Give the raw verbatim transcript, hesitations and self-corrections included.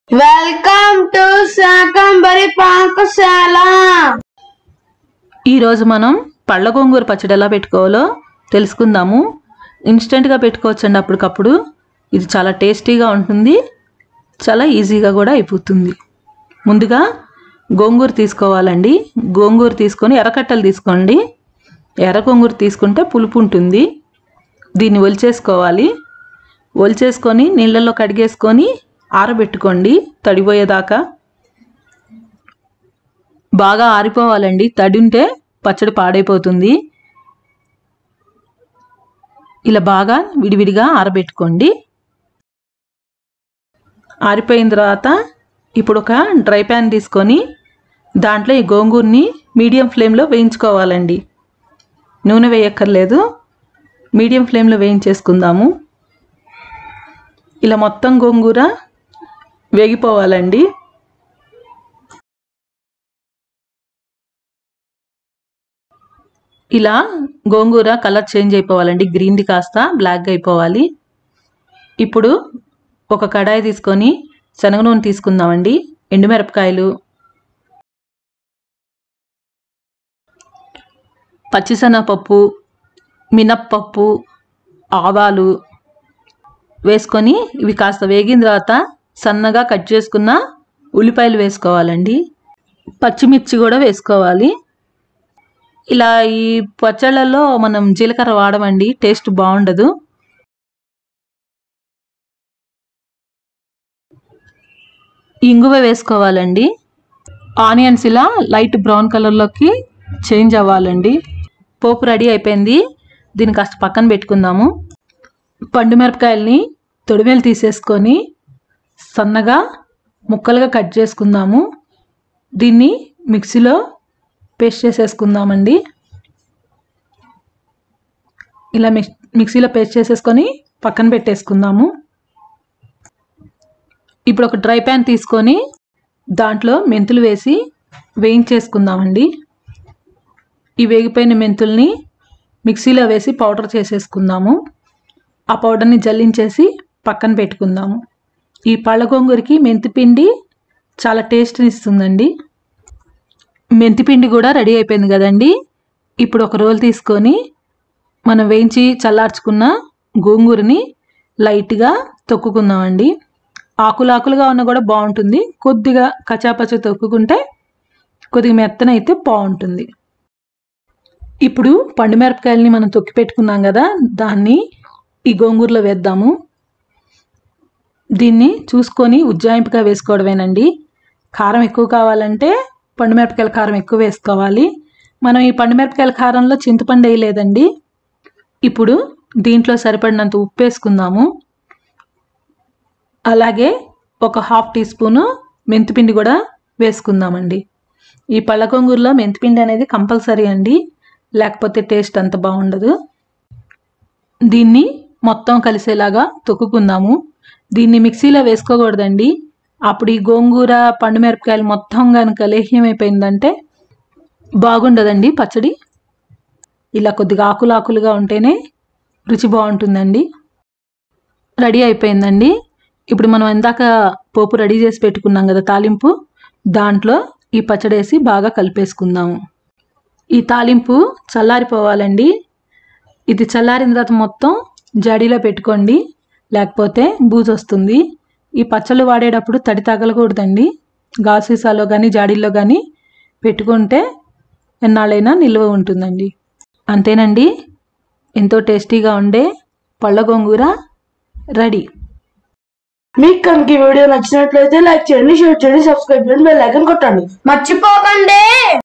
Welcome to Shakambari పాకశాల. ఈరోజు మనం పళ్ళ గోంగూర పచ్చడి ఎలా పెట్టుకోవాలో తెలుసుకుందాము. ఇన్స్టెంట్గా పెట్టుకోవచ్చండి అప్పటికప్పుడు. ఇది చాలా టేస్టీగా ఉంటుంది, చాలా ఈజీగా కూడా అయిపోతుంది. ముందుగా గోంగూర తీసుకోవాలండి. గోంగూర తీసుకొని ఎర్రకట్టలు తీసుకోండి. ఎర్ర గోంగూర తీసుకుంటే పులుపు ఉంటుంది. దీన్ని ఒలిచేసుకోవాలి. ఒలిచేసుకొని నీళ్ళల్లో కడిగేసుకొని ఆరబెట్టుకోండి తడిపోయేదాకా. బాగా ఆరిపోవాలండి, తడి ఉంటే పచ్చడి పాడైపోతుంది. ఇలా బాగా విడివిడిగా ఆరబెట్టుకోండి. ఆరిపోయిన తర్వాత ఇప్పుడు ఒక డ్రై ప్యాన్ తీసుకొని దాంట్లో ఈ గోంగూరని మీడియం ఫ్లేమ్లో వేయించుకోవాలండి. నూనె వేయక్కర్లేదు, మీడియం ఫ్లేమ్లో వేయించేసుకుందాము. ఇలా మొత్తం గోంగూర వేగిపోవాలండి. ఇలా గోంగూర కలర్ చేంజ్ అయిపోవాలండి. గ్రీన్ది కాస్త బ్లాక్గా అయిపోవాలి. ఇప్పుడు ఒక కడాయి తీసుకొని శనగ నూనె తీసుకుందామండి. ఎండుమిరపకాయలు, పచ్చిశనగపప్పు, మినప్పప్పు, ఆవాలు వేసుకొని ఇవి కాస్త వేగిన తర్వాత సన్నగా కట్ చేసుకున్న ఉల్లిపాయలు వేసుకోవాలండి. పచ్చిమిర్చి కూడా వేసుకోవాలి. ఇలా ఈ పచ్చళ్ళల్లో మనం జీలకర్ర వాడమండి, టేస్ట్ బాగుండదు. ఇంగువ వేసుకోవాలండి. ఆనియన్స్ ఇలా లైట్ బ్రౌన్ కలర్లోకి చేంజ్ అవ్వాలండి. పోపు రెడీ అయిపోయింది. దీన్ని కాస్త పక్కన పెట్టుకుందాము. పండు మిరపకాయల్ని తొడిమేలు తీసేసుకొని సన్నగా ముక్కలుగా కట్ చేసుకుందాము. దీన్ని మిక్సీలో పేస్ట్ చేసేసుకుందామండి. ఇలా మిక్స్ మిక్సీలో పేస్ట్ చేసేసుకొని పక్కన పెట్టేసుకుందాము. ఇప్పుడు ఒక డ్రై ప్యాన్ తీసుకొని దాంట్లో మెంతులు వేసి వేయించేసుకుందామండి. ఈ వేగిపోయిన మెంతుల్ని మిక్సీలో వేసి పౌడర్ చేసేసుకుందాము. ఆ పౌడర్ని జల్లించేసి పక్కన పెట్టుకుందాము. ఈ పళ్ళ గోంగూరకి మెంతిపిండి చాలా టేస్ట్ని ఇస్తుందండి. మెంతిపిండి కూడా రెడీ అయిపోయింది కదండి. ఇప్పుడు ఒక రోల్ తీసుకొని మనం వేయించి చల్లార్చుకున్న గోంగూరని లైట్గా తొక్కుకుందామండి. ఆకులు ఆకులుగా ఉన్నా కూడా బాగుంటుంది. కొద్దిగా కచాపచ తొక్కుకుంటే కొద్దిగా మెత్తనైతే బాగుంటుంది. ఇప్పుడు పండు మిరపకాయలని మనం తొక్కి పెట్టుకున్నాం కదా, దాన్ని ఈ గోంగూరలో వేద్దాము. దీన్ని చూసుకొని ఉజ్జాయింపుగా వేసుకోవడమేనండి. కారం ఎక్కువ కావాలంటే పండుమిరపకాయల కారం ఎక్కువ వేసుకోవాలి. మనం ఈ పండుమిరపకాయల కారంలో చింతపండు వేయలేదండి. ఇప్పుడు దీంట్లో సరిపడినంత ఉప్పు వేసుకుందాము. అలాగే ఒక హాఫ్ టీ స్పూను మెంతిపిండి కూడా వేసుకుందామండి. ఈ పళ్ళ గోంగూరలో మెంతిపిండి అనేది కంపల్సరీ అండి, లేకపోతే టేస్ట్ అంత బాగుండదు. దీన్ని మొత్తం కలిసేలాగా తొక్కుకుందాము. దీన్ని మిక్సీలో వేసుకోకూడదండి. అప్పుడు ఈ గోంగూర పండు మిరపకాయలు మొత్తం కనుక లేహ్యం అయిపోయిందంటే బాగుండదండి పచ్చడి. ఇలా కొద్దిగా ఆకులు ఆకులుగా ఉంటేనే రుచి బాగుంటుందండి. రెడీ అయిపోయిందండి. ఇప్పుడు మనం ఇందాక పోపు రెడీ చేసి పెట్టుకున్నాం కదా తాలింపు, దాంట్లో ఈ పచ్చడి వేసి బాగా కలిపేసుకుందాము. ఈ తాలింపు చల్లారిపోవాలండి. ఇది చల్లారిన తర్వాత మొత్తం జాడీలో పెట్టుకోండి, లేకపోతే బూజు వస్తుంది. ఈ పచ్చళ్ళు వాడేటప్పుడు తడి తగలకూడదండి. గాజు సీసాలో కానీ జాడీల్లో కానీ పెట్టుకుంటే ఎన్నాళ్ళైనా నిల్వ ఉంటుందండి. అంతేనండి, ఎంతో టేస్టీగా ఉండే పళ్ళ గోంగూర రెడీ. మీకు కనుక ఈ వీడియో నచ్చినట్లయితే లైక్ చేయండి, షేర్ చేయండి, సబ్స్క్రైబ్ చేయండి, బెల్ ఐకాన్ కొట్టండి, మర్చిపోకండి.